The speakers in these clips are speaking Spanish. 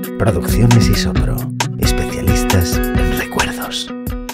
Producciones Isopro, especialistas en recuerdos.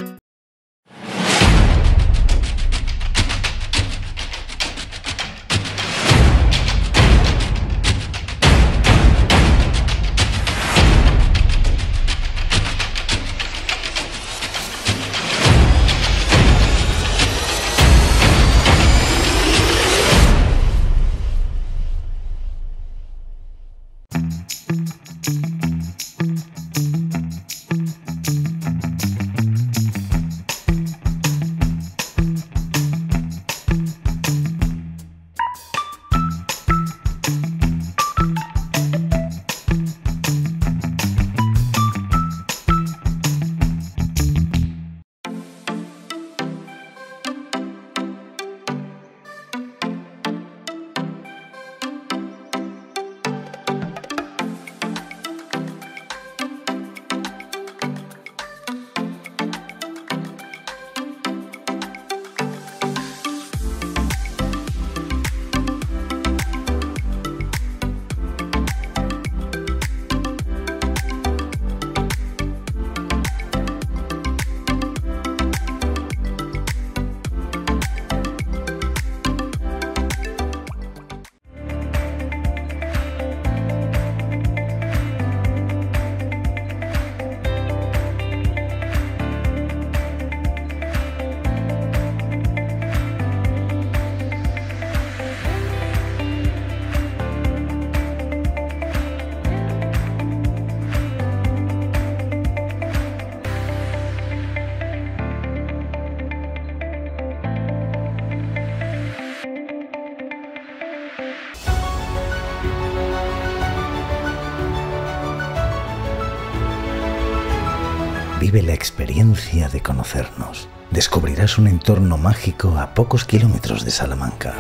Vive la experiencia de conocernos. Descubrirás un entorno mágico a pocos kilómetros de Salamanca.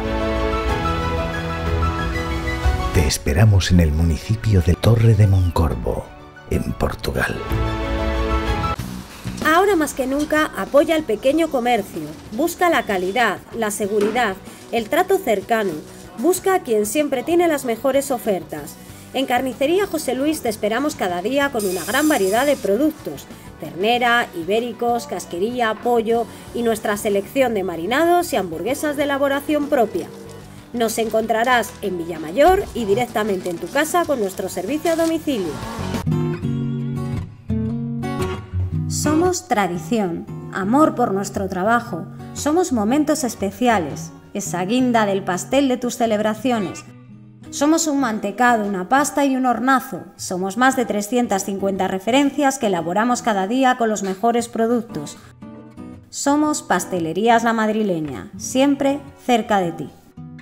Te esperamos en el municipio de Torre de Moncorvo, en Portugal. Ahora más que nunca, apoya al pequeño comercio. Busca la calidad, la seguridad, el trato cercano. Busca a quien siempre tiene las mejores ofertas. En Carnicería José Luis te esperamos cada día con una gran variedad de productos: ternera, ibéricos, casquería, pollo y nuestra selección de marinados y hamburguesas de elaboración propia. Nos encontrarás en Villamayor y directamente en tu casa con nuestro servicio a domicilio. Somos tradición, amor por nuestro trabajo, somos momentos especiales, esa guinda del pastel de tus celebraciones. Somos un mantecado, una pasta y un hornazo. Somos más de 350 referencias que elaboramos cada día con los mejores productos. Somos Pastelerías La Madrileña, siempre cerca de ti.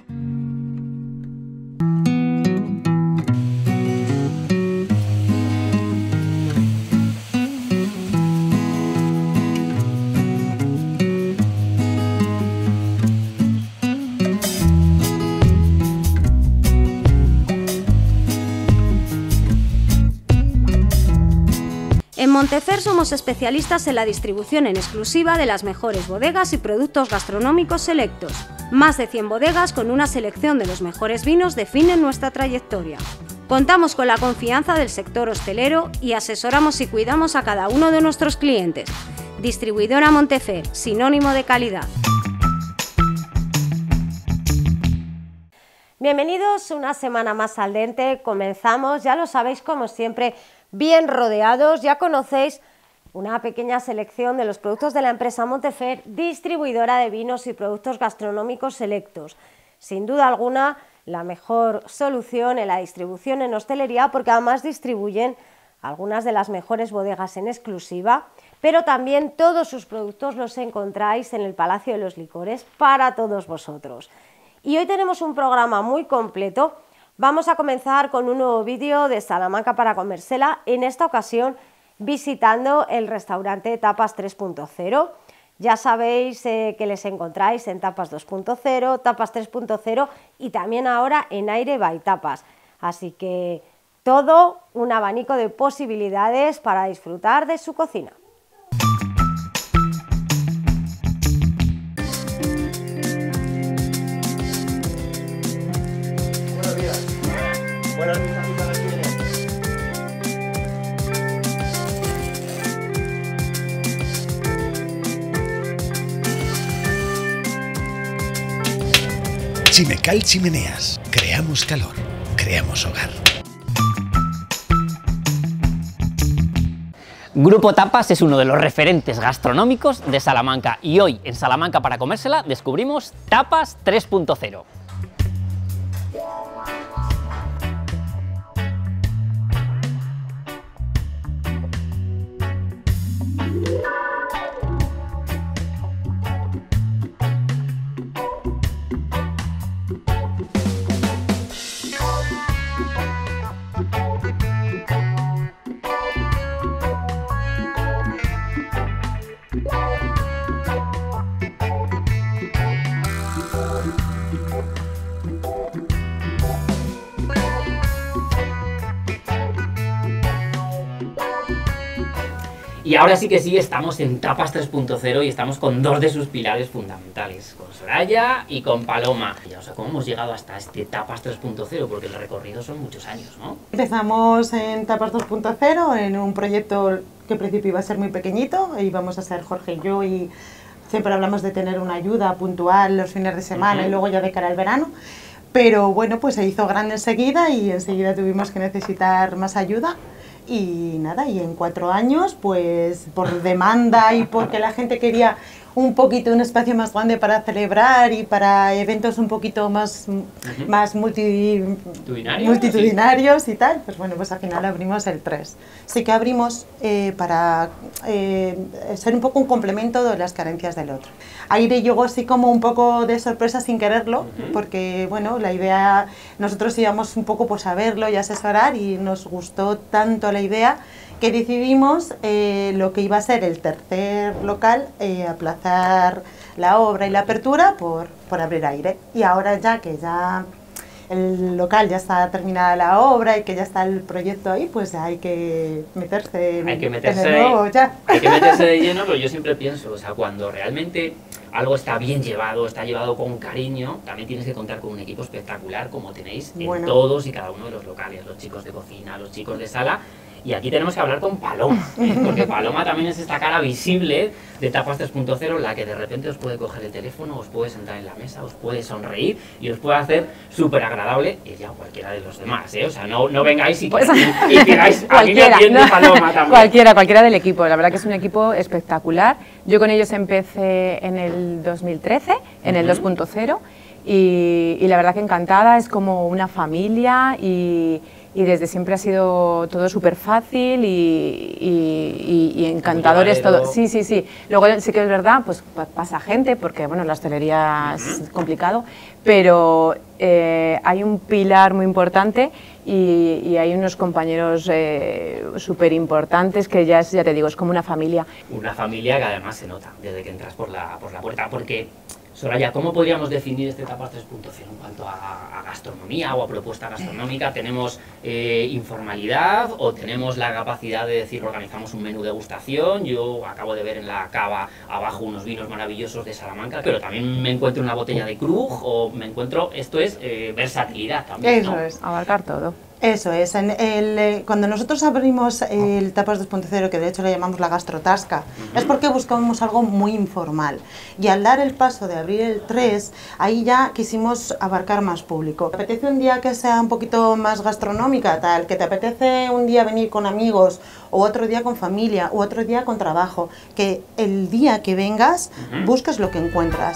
En Montefer somos especialistas en la distribución en exclusiva de las mejores bodegas y productos gastronómicos selectos. Más de 100 bodegas con una selección de los mejores vinos definen nuestra trayectoria. Contamos con la confianza del sector hostelero y asesoramos y cuidamos a cada uno de nuestros clientes. Distribuidora Montefer, sinónimo de calidad. Bienvenidos una semana más al Dente. Comenzamos, ya lo sabéis, como siempre, bien rodeados. Ya conocéis una pequeña selección de los productos de la empresa Montefer, distribuidora de vinos y productos gastronómicos selectos. Sin duda alguna, la mejor solución en la distribución en hostelería, porque además distribuyen algunas de las mejores bodegas en exclusiva, pero también todos sus productos los encontráis en el Palacio de los Licores para todos vosotros. Y hoy tenemos un programa muy completo. Vamos a comenzar con un nuevo vídeo de Salamanca para comérsela, en esta ocasión visitando el restaurante Tapas 3.0. Ya sabéis que les encontráis en Tapas 2.0, Tapas 3.0 y también ahora en Aire by Tapas. Así que todo un abanico de posibilidades para disfrutar de su cocina. Buenos días. Buenas vistas y buenas Chimecal Chimeneas. Creamos calor. Creamos hogar. Grupo Tapas es uno de los referentes gastronómicos de Salamanca y hoy en Salamanca para comérsela descubrimos Tapas 3.0. Y ahora sí que sí, estamos en Tapas 3.0 y estamos con dos de sus pilares fundamentales, con Soraya y con Paloma. O sea, ¿cómo hemos llegado hasta este Tapas 3.0? Porque el recorrido son muchos años, ¿no? Empezamos en Tapas 2.0, en un proyecto que al principio iba a ser muy pequeñito, íbamos a ser Jorge y yo, y siempre hablamos de tener una ayuda puntual los fines de semana y luego ya de cara al verano. Pero bueno, pues se hizo grande enseguida y enseguida tuvimos que necesitar más ayuda. Y nada, y en 4 años, pues por demanda y porque la gente quería un poquito un espacio más grande para celebrar y para eventos un poquito más, más multitudinarios y tal, pues bueno, pues al final abrimos el 3. Sí que abrimos para ser un poco un complemento de las carencias del otro. Ahí llegó así como un poco de sorpresa sin quererlo, porque bueno, la idea, nosotros íbamos un poco pues a verlo y a asesorar y nos gustó tanto la idea que decidimos lo que iba a ser el tercer local, aplazar la obra y la apertura por abrir aire. Y ahora ya que ya el local ya está terminada la obra y que ya está el proyecto ahí, pues hay que meterse en el nuevo ya. Hay que meterse de lleno, pero yo siempre pienso, o sea, cuando realmente algo está bien llevado, está llevado con cariño, también tienes que contar con un equipo espectacular como tenéis en todos y cada uno de los locales, los chicos de cocina, los chicos de sala. Y aquí tenemos que hablar con Paloma, porque Paloma también es esta cara visible de Tapas 3.0, la que de repente os puede coger el teléfono, os puede sentar en la mesa, os puede sonreír y os puede hacer súper agradable, ella o cualquiera de los demás, ¿eh? O sea, no vengáis y digáis, a mí me atiende Paloma también. Cualquiera del equipo, la verdad que es un equipo espectacular. Yo con ellos empecé en el 2013, en el 2.0, y la verdad que encantada, es como una familia y desde siempre ha sido todo súper fácil y encantadores todo. Sí. Luego sí que es verdad, pues pasa gente, porque bueno, la hostelería es complicado, pero hay un pilar muy importante y hay unos compañeros súper importantes que ya te digo, es como una familia. Una familia que además se nota desde que entras por la puerta, porque Soraya, ¿cómo podríamos definir este Tapas 3.0 en cuanto a gastronomía o a propuesta gastronómica? ¿Tenemos informalidad o tenemos la capacidad de decir organizamos un menú degustación? Yo acabo de ver en la cava abajo unos vinos maravillosos de Salamanca, pero también me encuentro una botella de Krug o me encuentro, esto es versatilidad también, ¿no? Eso es, abarcar todo. Eso es, cuando nosotros abrimos el Tapas 2.0, que de hecho le llamamos la gastrotasca, es porque buscábamos algo muy informal. Y al dar el paso de abrir el 3, ahí ya quisimos abarcar más público. ¿Te apetece un día que sea un poquito más gastronómica, tal? ¿Que te apetece un día venir con amigos, o otro día con familia, o otro día con trabajo? Que el día que vengas, busques lo que encuentras.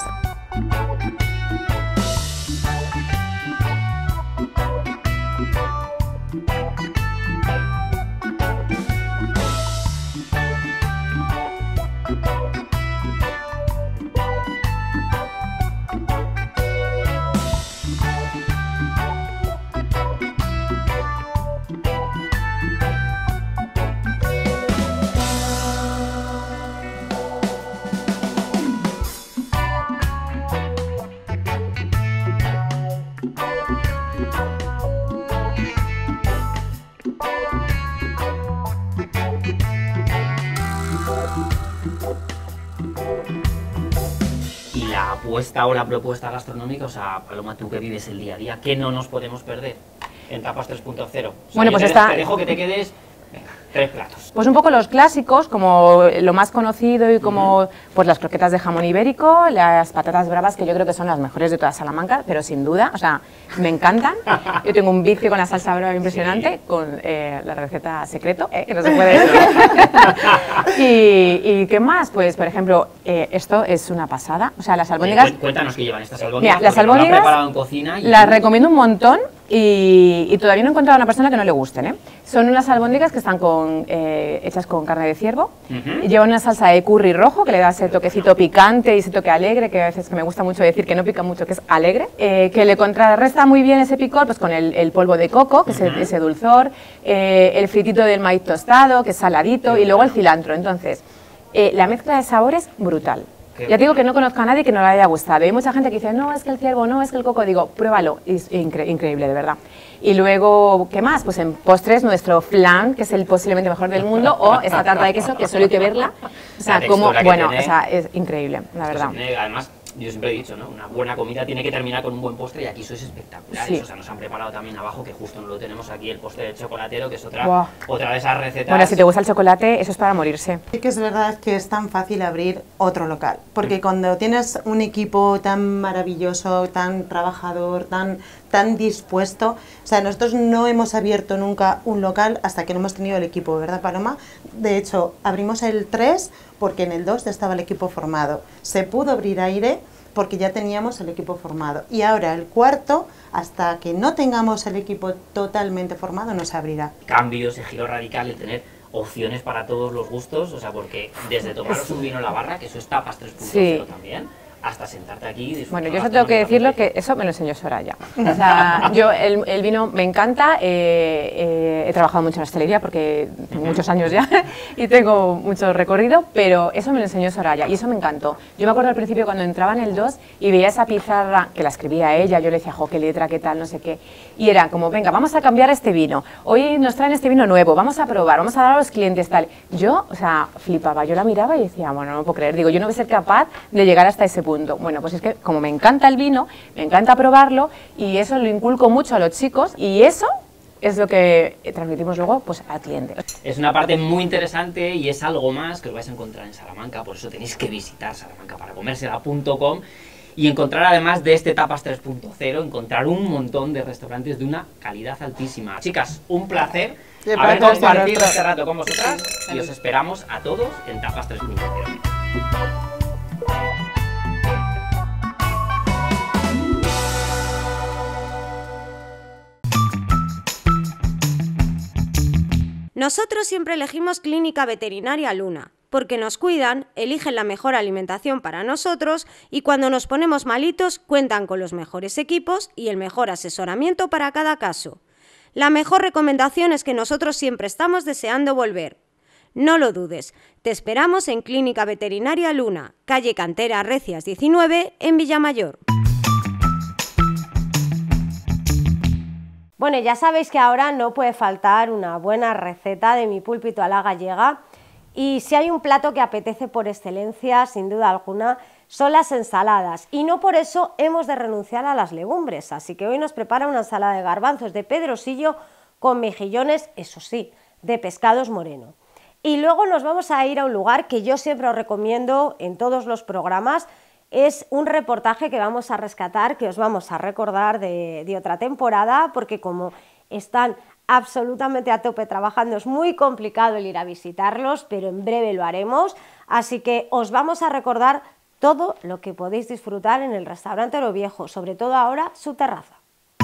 La apuesta o la propuesta gastronómica, o sea, Paloma, tú que vives el día a día, ¿qué no nos podemos perder en Tapas 3.0? O sea, bueno, pues te dejo que te quedes. Venga. 3 platos. Pues un poco los clásicos, como lo más conocido y como pues las croquetas de jamón ibérico, las patatas bravas, que yo creo que son las mejores de toda Salamanca, pero sin duda, o sea, me encantan. Yo tengo un vicio con la salsa brava impresionante, con la receta secreto, que no se puede decir. ¿Y qué más? Pues, por ejemplo, esto es una pasada, o sea, las albóndigas... Cuéntanos qué llevan estas albóndigas, mira, las albóndigas no preparado en cocina. Las recomiendo un montón y todavía no he encontrado a una persona que no le gusten, ¿eh? Son unas albóndigas que están hechas con carne de ciervo, llevan una salsa de curry rojo que le da ese toquecito picante y ese toque alegre, que a veces que me gusta mucho decir que no pica mucho, que es alegre, que le contrarresta muy bien ese picor pues con el polvo de coco, que es ese dulzor, el fritito del maíz tostado, que es saladito, y luego el cilantro. Entonces, la mezcla de sabores brutal. Ya te digo que no conozco a nadie que no le haya gustado. Hay mucha gente que dice, no, es que el ciervo, no, es que el coco. Digo, pruébalo, es increíble, de verdad. Y luego, ¿qué más? Pues en postres, nuestro flan, que es el posiblemente mejor del mundo, o esta tarta de queso, que solo hay que verla. O sea, como, bueno, o sea, es increíble, la verdad. Además, yo siempre he dicho, ¿no? Una buena comida tiene que terminar con un buen postre y aquí sois espectaculares. Sí. O sea, nos han preparado también abajo, que justo no lo tenemos aquí, el postre del chocolatero, que es otra de esas recetas. Bueno, si te gusta el chocolate, eso es para morirse. Sí que es verdad que es tan fácil abrir otro local, porque cuando tienes un equipo tan maravilloso, tan trabajador, tan dispuesto, o sea, nosotros no hemos abierto nunca un local hasta que no hemos tenido el equipo, ¿verdad, Paloma? De hecho, abrimos el 3 porque en el 2 ya estaba el equipo formado. Se pudo abrir aire porque ya teníamos el equipo formado. Y ahora el 4, hasta que no tengamos el equipo totalmente formado, no se abrirá. Cambios, el giro radical, el tener opciones para todos los gustos, o sea, porque desde tomaros un vino en la barra, que eso es tapas 3.0 también, hasta sentarte aquí y disfrutar. Bueno, yo eso tengo que decirlo, que eso me lo enseñó Soraya. O sea, yo el vino me encanta, he trabajado mucho en la hostelería porque tengo muchos años ya y tengo mucho recorrido, pero eso me lo enseñó Soraya y eso me encantó. Yo me acuerdo al principio cuando entraba en el 2 y veía esa pizarra, que la escribía ella, yo le decía, jo, qué letra, qué tal, no sé qué, y era como, venga, vamos a cambiar este vino, hoy nos traen este vino nuevo, vamos a probar, vamos a dar a los clientes, tal. Yo, o sea, flipaba, yo la miraba y decía, bueno, no me puedo creer, digo, yo no voy a ser capaz de llegar hasta ese punto. Bueno, pues es que como me encanta el vino, me encanta probarlo y eso lo inculco mucho a los chicos y eso es lo que transmitimos luego pues al cliente. Es una parte muy interesante y es algo más que os vais a encontrar en Salamanca, por eso tenéis que visitar salamancaParaComérsela.com y encontrar, además de este Tapas 3.0, encontrar un montón de restaurantes de una calidad altísima. Chicas, un placer haber compartido este rato con vosotras y os esperamos a todos en Tapas 3.0. Nosotros siempre elegimos Clínica Veterinaria Luna, porque nos cuidan, eligen la mejor alimentación para nosotros y cuando nos ponemos malitos cuentan con los mejores equipos y el mejor asesoramiento para cada caso. La mejor recomendación es que nosotros siempre estamos deseando volver. No lo dudes, te esperamos en Clínica Veterinaria Luna, calle Cantera Recias 19, en Villamayor. Bueno, ya sabéis que ahora no puede faltar una buena receta de mi púlpito a la gallega y si hay un plato que apetece por excelencia, sin duda alguna, son las ensaladas y no por eso hemos de renunciar a las legumbres, así que hoy nos prepara una ensalada de garbanzos de pedrosillo con mejillones, eso sí, de pescados moreno. Y luego nos vamos a ir a un lugar que yo siempre os recomiendo en todos los programas. Es un reportaje que vamos a rescatar, que os vamos a recordar de otra temporada, porque como están absolutamente a tope trabajando, es muy complicado el ir a visitarlos, pero en breve lo haremos, así que os vamos a recordar todo lo que podéis disfrutar en el restaurante Oro Viejo, sobre todo ahora su terraza.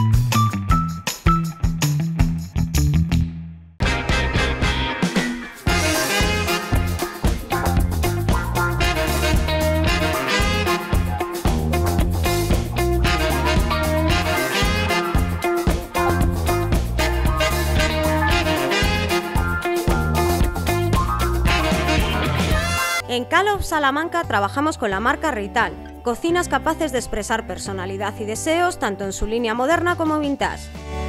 En Calov Salamanca trabajamos con la marca Rital, cocinas capaces de expresar personalidad y deseos tanto en su línea moderna como vintage.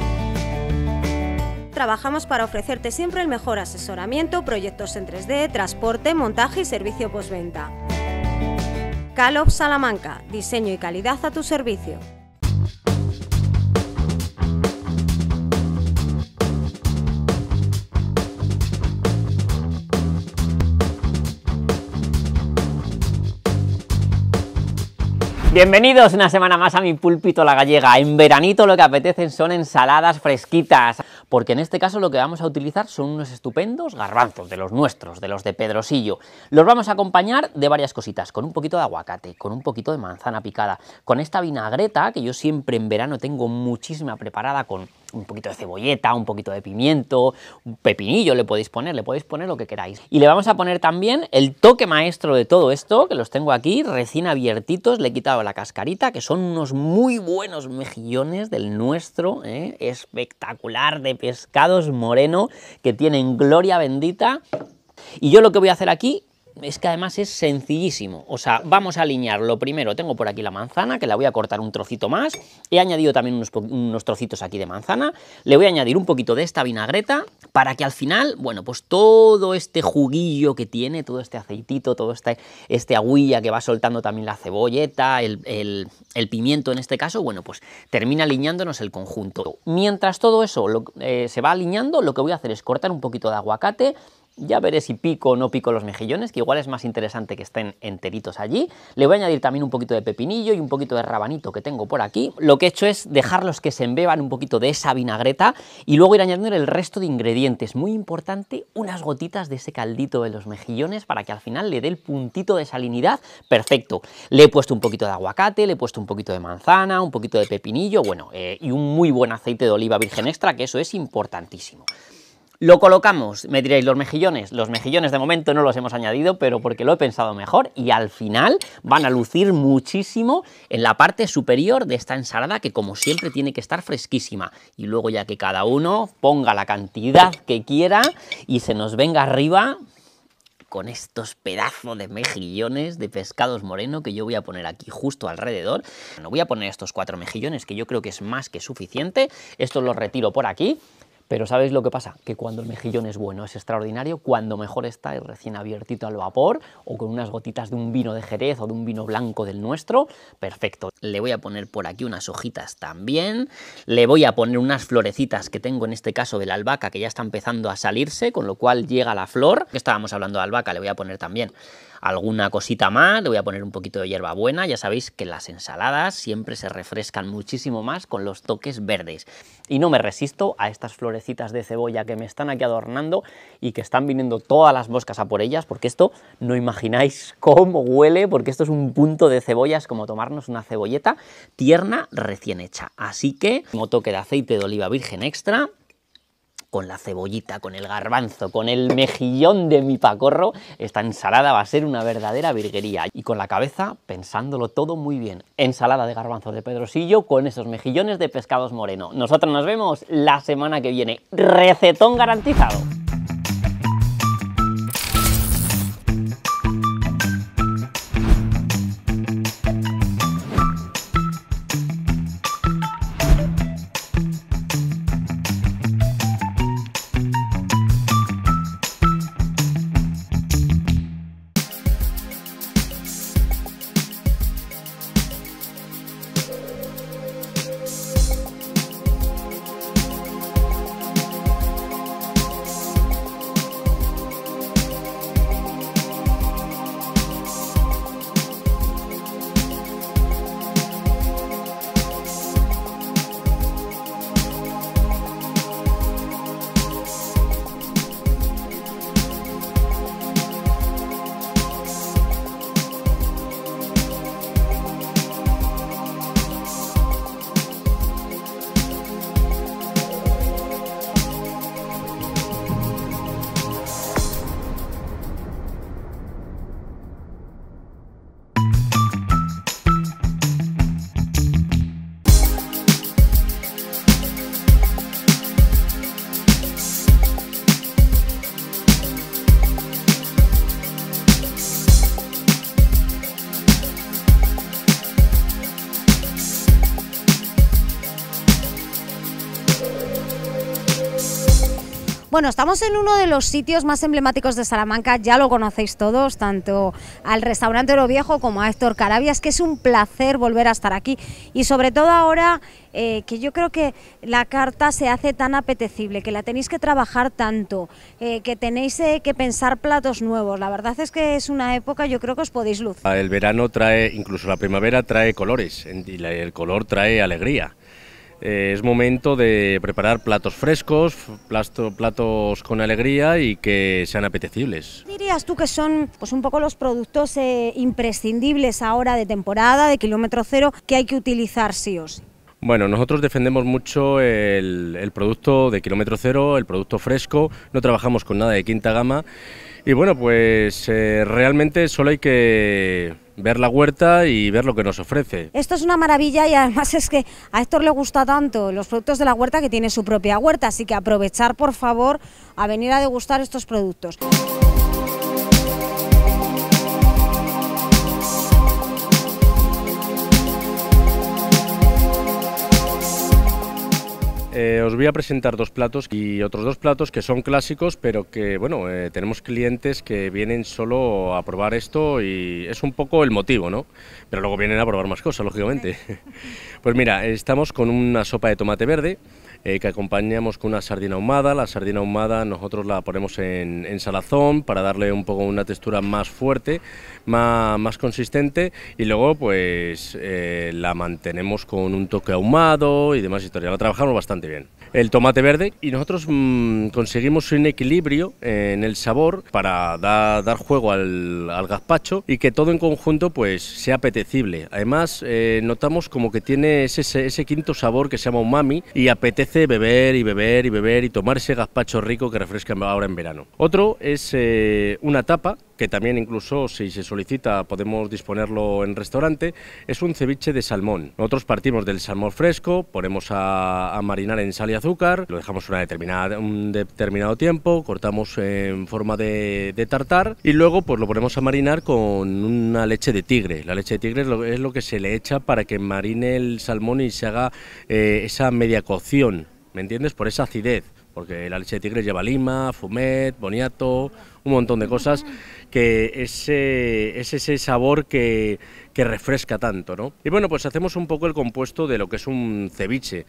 Trabajamos para ofrecerte siempre el mejor asesoramiento, proyectos en 3D, transporte, montaje y servicio postventa. Calov Salamanca, diseño y calidad a tu servicio. Bienvenidos una semana más a mi púlpito la gallega. En veranito lo que apetecen son ensaladas fresquitas, porque en este caso lo que vamos a utilizar son unos estupendos garbanzos, de los nuestros, de los de Pedrosillo. Los vamos a acompañar de varias cositas, con un poquito de aguacate, con un poquito de manzana picada, con esta vinagreta que yo siempre en verano tengo muchísima preparada, con un poquito de cebolleta, un poquito de pimiento, un pepinillo le podéis poner lo que queráis. Y le vamos a poner también el toque maestro de todo esto, que los tengo aquí recién abiertitos, le he quitado la cascarita, que son unos muy buenos mejillones del nuestro, espectacular, de pescados moreno, que tienen gloria bendita. Y yo lo que voy a hacer aquí es que además es sencillísimo, o sea, vamos a alinear lo primero. Tengo por aquí la manzana, que la voy a cortar un trocito más, he añadido también unos trocitos aquí de manzana, le voy a añadir un poquito de esta vinagreta, para que al final, bueno, pues todo este juguillo que tiene, todo este aceitito, todo este agüilla que va soltando también la cebolleta, el pimiento en este caso, bueno, pues termina alineándonos el conjunto. Mientras todo eso se va alineando, lo que voy a hacer es cortar un poquito de aguacate. Ya veré si pico o no pico los mejillones, que igual es más interesante que estén enteritos allí. Le voy a añadir también un poquito de pepinillo y un poquito de rabanito que tengo por aquí. Lo que he hecho es dejarlos que se embeban un poquito de esa vinagreta y luego ir añadiendo el resto de ingredientes. Muy importante, unas gotitas de ese caldito de los mejillones para que al final le dé el puntito de salinidad perfecto. Le he puesto un poquito de aguacate, le he puesto un poquito de manzana, un poquito de pepinillo, bueno, y un muy buen aceite de oliva virgen extra, que eso es importantísimo. Lo colocamos, me diréis, los mejillones de momento no los hemos añadido, pero porque lo he pensado mejor, y al final van a lucir muchísimo en la parte superior de esta ensalada, que como siempre tiene que estar fresquísima, y luego ya que cada uno ponga la cantidad que quiera y se nos venga arriba con estos pedazos de mejillones de pescados moreno que yo voy a poner aquí justo alrededor. Bueno, voy a poner estos 4 mejillones, que yo creo que es más que suficiente. Estos los retiro por aquí. Pero ¿sabéis lo que pasa? Que cuando el mejillón es bueno, es extraordinario, cuando mejor está es recién abiertito al vapor o con unas gotitas de un vino de Jerez o de un vino blanco del nuestro, perfecto. Le voy a poner por aquí unas hojitas también, le voy a poner unas florecitas que tengo en este caso de la albahaca, que ya está empezando a salirse, con lo cual llega la flor. Estábamos hablando de albahaca, le voy a poner también alguna cosita más, le voy a poner un poquito de hierbabuena. Ya sabéis que las ensaladas siempre se refrescan muchísimo más con los toques verdes. Y no me resisto a estas florecitas de cebolla que me están aquí adornando y que están viniendo todas las moscas a por ellas, porque esto no imagináis cómo huele, porque esto es un punto de cebolla, es como tomarnos una cebolleta tierna recién hecha. Así que, como toque de aceite de oliva virgen extra, con la cebollita, con el garbanzo, con el mejillón de mi pacorro, esta ensalada va a ser una verdadera virguería. Y con la cabeza pensándolo todo muy bien. Ensalada de garbanzo de Pedrosillo con esos mejillones de pescados moreno. Nosotros nos vemos la semana que viene. Recetón garantizado. Bueno, estamos en uno de los sitios más emblemáticos de Salamanca, ya lo conocéis todos, tanto al restaurante Oro Viejo como a Héctor Carabias, que es un placer volver a estar aquí y sobre todo ahora que yo creo que la carta se hace tan apetecible, que la tenéis que trabajar tanto, que tenéis que pensar platos nuevos. La verdad es que es una época, yo creo que os podéis lucir. El verano trae, incluso la primavera trae colores y el color trae alegría. Es momento de preparar platos frescos, platos con alegría y que sean apetecibles. ¿Dirías tú que son pues un poco los productos imprescindibles ahora de temporada, de kilómetro cero, que hay que utilizar sí o sí? Bueno, nosotros defendemos mucho el producto de kilómetro cero, el producto fresco, no trabajamos con nada de quinta gama y bueno, pues realmente solo hay que ver la huerta y ver lo que nos ofrece. Esto es una maravilla y además es que a Héctor le gusta tanto los productos de la huerta que tiene su propia huerta, así que aprovechar por favor a venir a degustar estos productos. Os voy a presentar dos platos y otros dos platos que son clásicos, pero que bueno, tenemos clientes que vienen solo a probar esto y es un poco el motivo, ¿no? Pero luego vienen a probar más cosas, lógicamente. Pues mira, estamos con una sopa de tomate verde que acompañamos con una sardina ahumada. La sardina ahumada nosotros la ponemos en salazón para darle un poco una textura más fuerte, más consistente y luego pues la mantenemos con un toque ahumado y demás historia. La trabajamos bastante bien. El tomate verde y nosotros conseguimos un equilibrio en el sabor para dar juego al gazpacho y que todo en conjunto pues sea apetecible. Además notamos como que tiene ese quinto sabor que se llama umami y apetece beber y beber y beber y tomar ese gazpacho rico que refresca ahora en verano. Otro es una tapa que también incluso si se solicita podemos disponerlo en restaurante, es un ceviche de salmón. Nosotros partimos del salmón fresco, ponemos a marinar en sal y azúcar, lo dejamos un determinado tiempo, cortamos en forma de tartar y luego pues lo ponemos a marinar con una leche de tigre. La leche de tigre es lo que se le echa para que marine el salmón y se haga esa media cocción, ¿me entiendes? Por esa acidez. Porque la leche de tigre lleva lima, fumet, boniato, un montón de cosas, que es ese sabor que refresca tanto, ¿no? Y bueno, pues hacemos un poco el compuesto de lo que es un ceviche.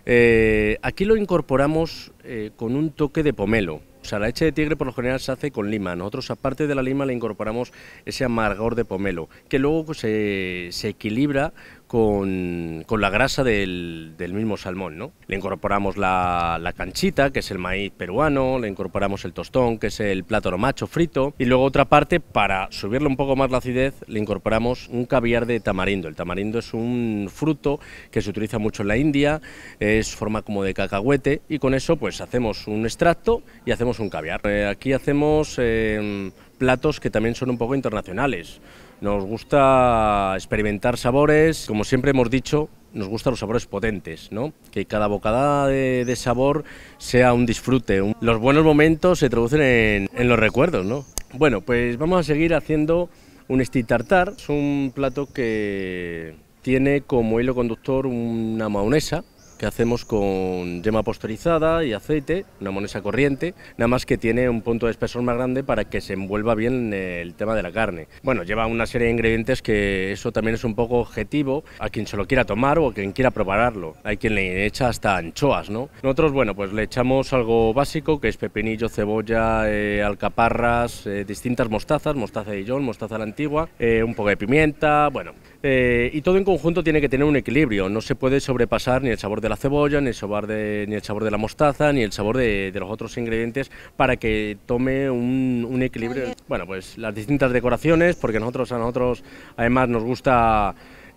Aquí lo incorporamos con un toque de pomelo. O sea, la leche de tigre por lo general se hace con lima. Nosotros, aparte de la lima, le incorporamos ese amargor de pomelo, que luego pues, se equilibra con la grasa del mismo salmón, ¿no? Le incorporamos la canchita, que es el maíz peruano, le incorporamos el tostón, que es el plátano macho frito, y luego otra parte, para subirle un poco más la acidez, le incorporamos un caviar de tamarindo. El tamarindo es un fruto que se utiliza mucho en la India, es forma como de cacahuete, y con eso pues hacemos un extracto y hacemos un caviar. Aquí hacemos platos que también son un poco internacionales. Nos gusta experimentar sabores, como siempre hemos dicho, nos gustan los sabores potentes, ¿no? Que cada bocada de sabor sea un disfrute. Los buenos momentos se traducen en los recuerdos, ¿no? Bueno, pues vamos a seguir haciendo un steak tartar. Es un plato que tiene como hilo conductor una mahonesa que hacemos con yema pasteurizada y aceite, una mahonesa corriente, nada más que tiene un punto de espesor más grande para que se envuelva bien el tema de la carne. Bueno, lleva una serie de ingredientes que eso también es un poco objetivo a quien se lo quiera tomar o a quien quiera probarlo. Hay quien le echa hasta anchoas, ¿no? Nosotros, bueno, pues le echamos algo básico, que es pepinillo, cebolla, alcaparras, distintas mostazas, mostaza de Dijon, mostaza a la antigua, un poco de pimienta, bueno. Y todo en conjunto tiene que tener un equilibrio, no se puede sobrepasar ni el sabor de la cebolla, ni el sabor de la mostaza, ni el sabor de los otros ingredientes para que tome un equilibrio. Bueno, pues las distintas decoraciones, porque a nosotros además nos gusta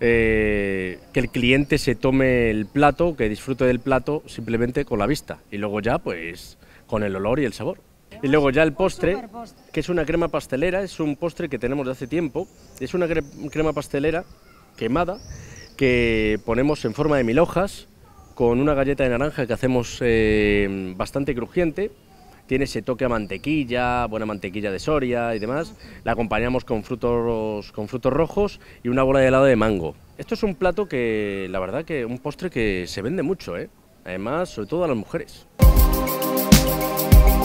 que el cliente se tome el plato, que disfrute del plato simplemente con la vista y luego ya pues con el olor y el sabor. Y luego ya el postre, que es una crema pastelera, es un postre que tenemos de hace tiempo, es una crema pastelera quemada que ponemos en forma de 1000 hojas con una galleta de naranja que hacemos bastante crujiente, tiene ese toque a mantequilla, buena mantequilla de Soria y demás, la acompañamos con frutos rojos y una bola de helado de mango. Esto es un plato que, la verdad que un postre que se vende mucho, además, sobre todo a las mujeres.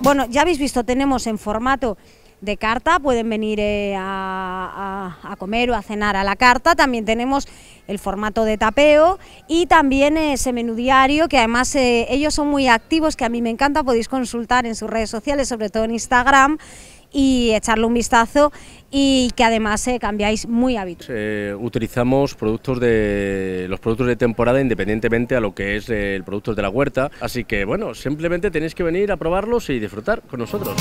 Bueno, ya habéis visto, tenemos en formato de carta, pueden venir a comer o a cenar a la carta. También tenemos el formato de tapeo y también ese menú diario, que además ellos son muy activos, que a mí me encanta, podéis consultar en sus redes sociales, sobre todo en Instagram, y echarle un vistazo, y que además cambiáis muy habitualmente. Utilizamos los productos de temporada independientemente a lo que es el producto de la huerta, así que bueno, simplemente tenéis que venir a probarlos y disfrutar con nosotros.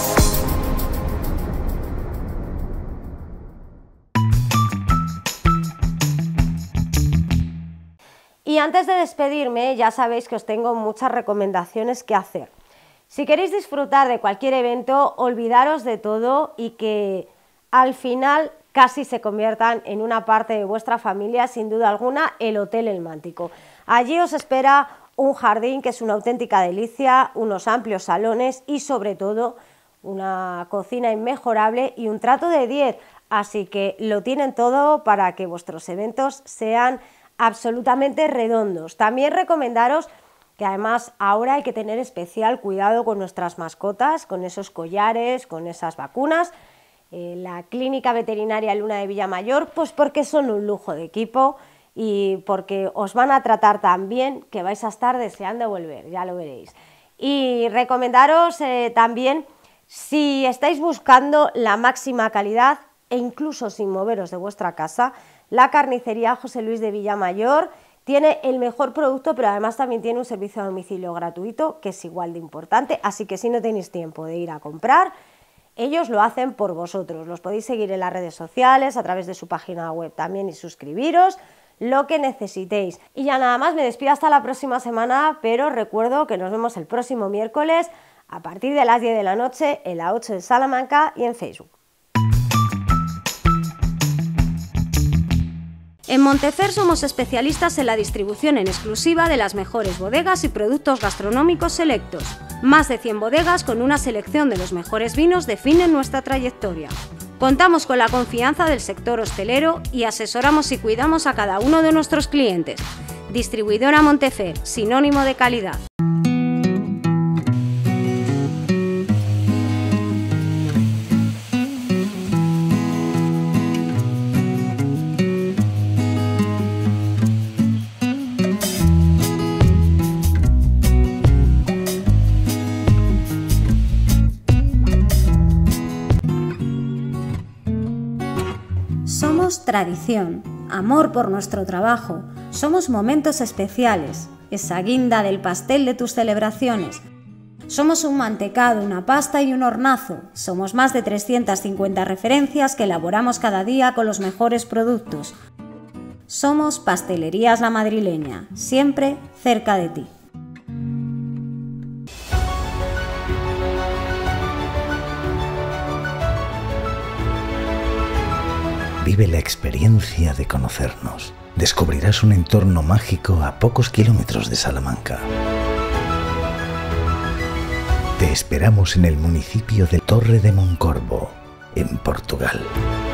Y antes de despedirme, ya sabéis que os tengo muchas recomendaciones que hacer. Si queréis disfrutar de cualquier evento, olvidaros de todo y que al final casi se conviertan en una parte de vuestra familia, sin duda alguna, el Hotel El Mántico. Allí os espera un jardín que es una auténtica delicia, unos amplios salones y sobre todo una cocina inmejorable y un trato de 10, así que lo tienen todo para que vuestros eventos sean absolutamente redondos. También recomendaros que además ahora hay que tener especial cuidado con nuestras mascotas, con esos collares, con esas vacunas. La Clínica Veterinaria Luna de Villamayor, pues porque son un lujo de equipo y porque os van a tratar tan bien que vais a estar deseando volver, ya lo veréis. Y recomendaros también, si estáis buscando la máxima calidad e incluso sin moveros de vuestra casa, la carnicería José Luis de Villamayor tiene el mejor producto, pero además también tiene un servicio a domicilio gratuito, que es igual de importante, así que si no tenéis tiempo de ir a comprar, ellos lo hacen por vosotros. Los podéis seguir en las redes sociales, a través de su página web también, y suscribiros, lo que necesitéis. Y ya nada más, me despido hasta la próxima semana, pero recuerdo que nos vemos el próximo miércoles a partir de las 10 de la noche en la 8 de Salamanca y en Facebook. En Montefer somos especialistas en la distribución en exclusiva de las mejores bodegas y productos gastronómicos selectos. Más de 100 bodegas con una selección de los mejores vinos definen nuestra trayectoria. Contamos con la confianza del sector hostelero y asesoramos y cuidamos a cada uno de nuestros clientes. Distribuidora Montefer, sinónimo de calidad. Somos tradición, amor por nuestro trabajo, somos momentos especiales, esa guinda del pastel de tus celebraciones. Somos un mantecado, una pasta y un hornazo, somos más de 350 referencias que elaboramos cada día con los mejores productos. Somos Pastelerías La Madrileña, siempre cerca de ti. Vive la experiencia de conocernos. Descubrirás un entorno mágico a pocos kilómetros de Salamanca. Te esperamos en el municipio de Torre de Moncorvo, en Portugal.